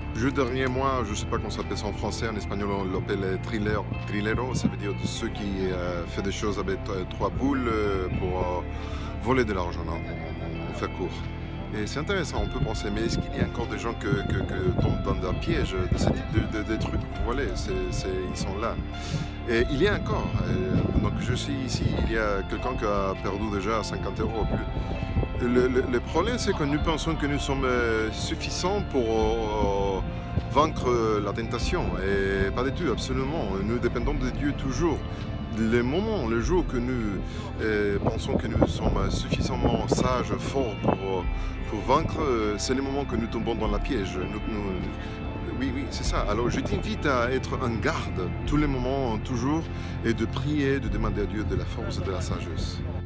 Je dernier mois, je ne sais pas comment ça s'appelle ça en français, en espagnol on l'appelle trilero, ça veut dire de ceux qui font des choses avec trois boules pour voler de l'argent, hein, on fait court. Et c'est intéressant, on peut penser, mais est-ce qu'il y a encore des gens que tombent dans un piège de ce type de trucs pour voler ils sont là. Et il y a encore, donc je suis ici, il y a quelqu'un qui a perdu déjà 50 euros plus. Le problème, c'est que nous pensons que nous sommes suffisants pour vaincre la tentation. Et pas du tout, absolument. Nous dépendons de Dieu toujours. Le moment, le jour que nous pensons que nous sommes suffisamment sages, forts pour vaincre, c'est le moment que nous tombons dans la piège. Oui, oui, c'est ça. Alors je t'invite à être en garde tous les moments, toujours, et de prier, de demander à Dieu de la force et de la sagesse.